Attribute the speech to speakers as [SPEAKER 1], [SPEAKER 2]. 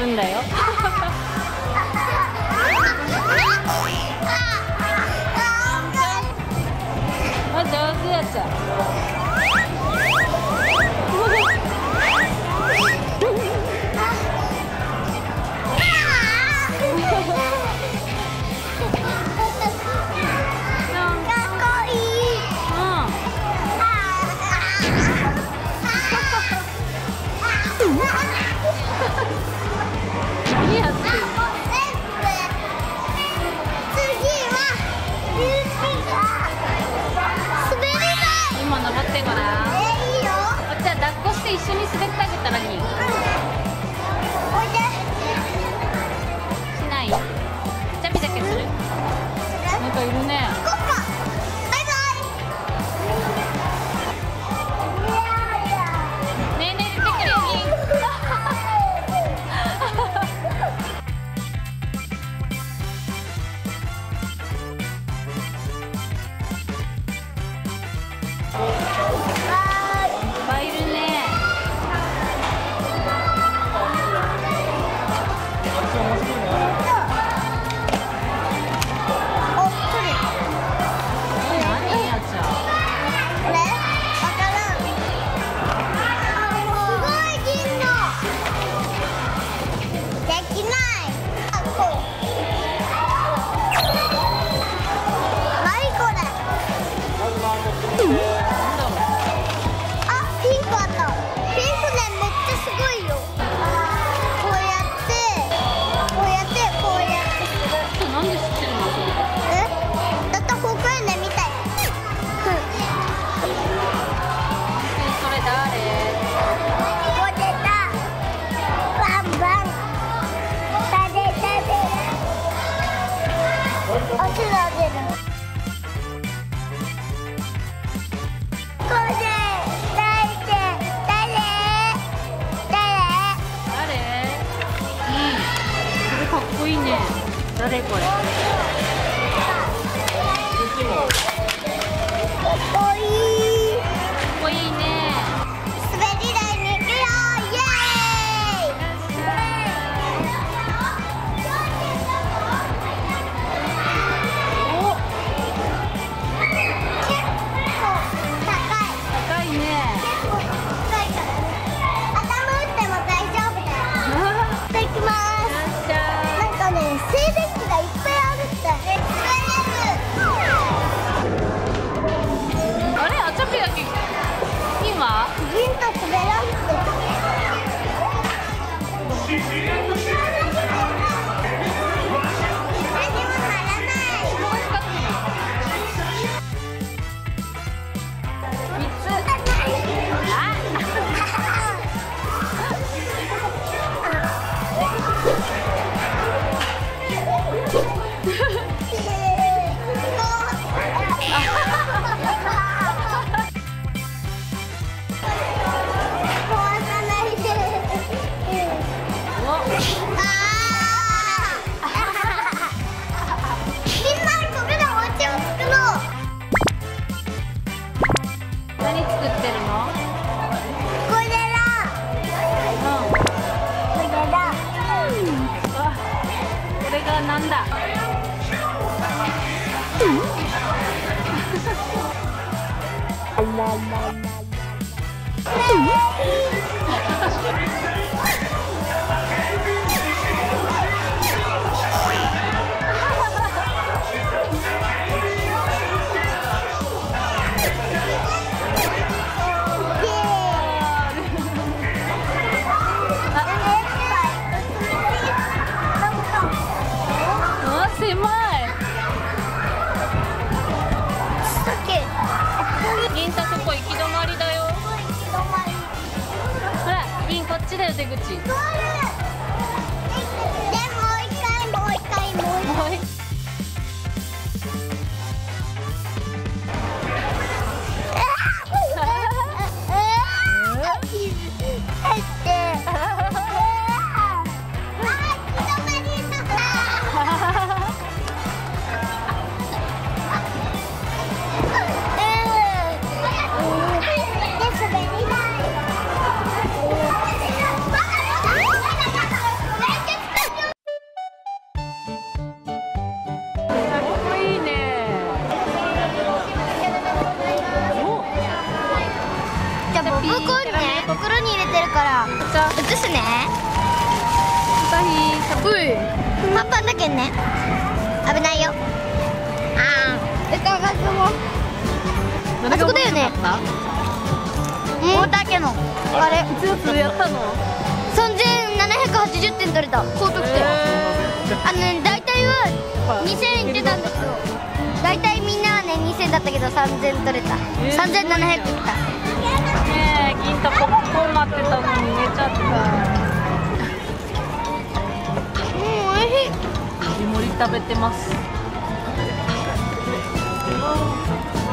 [SPEAKER 1] るんだよ。あ、上手やっちゃう。何やってんの？今登ってごらん。じゃあ抱っこして一緒に滑ってあげたらいい？しない？チャピだけする？なんかいるね。ねえねえ、出てくるよ。いっぱいいるね。いいね。誰これ？かっこいい。かっこいいね。滑り台に行くよ。イエーイ。お。結構高い。高いね。結構高いからね。頭打っても大丈夫だよ。いただきます。静電気がいっぱいあるって。あれ、あちゃぴだけ今銀と滑らんって。何もならない。3つ。なんだ。出口。でもう一回。 すね。
[SPEAKER 2] 朝日寒い。
[SPEAKER 1] パンパンだけんね。危ないよ。あー、価格もあそこだよね。大竹のあれ、
[SPEAKER 2] いつやったの
[SPEAKER 1] 3780点取れた。高得点。大体は2000いってたんだけど、大体みんなはね2000だったけど3000取れた。3700いった。
[SPEAKER 2] ねえ、銀太ポップコーン待ってたのに寝ちゃった。
[SPEAKER 1] おいしい。
[SPEAKER 2] もりもり食べてます。